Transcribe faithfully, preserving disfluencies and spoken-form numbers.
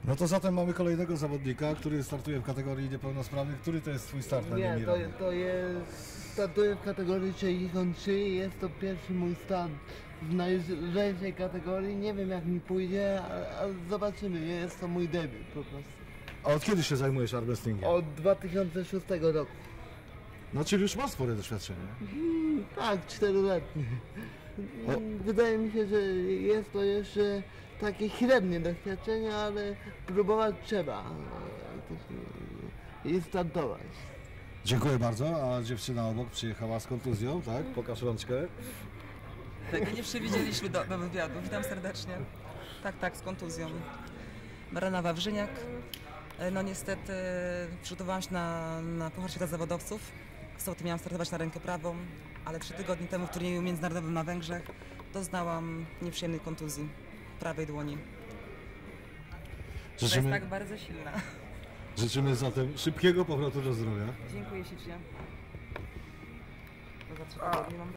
No to zatem mamy kolejnego zawodnika, który startuje w kategorii niepełnosprawnych. Który to jest twój start na Nie, to, Niemiranie? to jest... Startuję w kategorii sześćdziesiąt trzy i jest to pierwszy mój start w najlżejszej kategorii. Nie wiem jak mi pójdzie, ale, ale zobaczymy. Jest to mój debiut po prostu. A od kiedy się zajmujesz armwrestlingiem? Od dwa tysiące szóstego roku. No czyli już masz spore doświadczenie. Mm, tak, czteroletnie. O. Wydaje mi się, że jest to jeszcze takie średnie doświadczenie, ale próbować trzeba i startować. Dziękuję bardzo, a dziewczyna obok przyjechała z kontuzją, tak? Pokaż rączkę. Tego nie przewidzieliśmy do, do wywiadu. Witam serdecznie. Tak, tak, z kontuzją. Marlena Wawrzyniak. No niestety przygotowałam się na, na Puchar Świata Zawodowców. W sobotę miałam startować na rękę prawą, ale trzy tygodnie temu w turnieju międzynarodowym na Węgrzech doznałam nieprzyjemnej kontuzji prawej dłoni. To jest Życzymy, tak bardzo silna. życzymy zatem szybkiego powrotu do zdrowia. Dziękuję ślicznie. Za trzy tygodnie mam